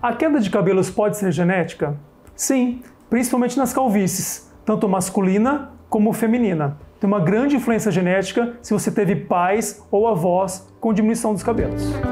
A queda de cabelos pode ser genética? Sim, principalmente nas calvícies, tanto masculina como feminina. Tem uma grande influência genética se você teve pais ou avós com diminuição dos cabelos.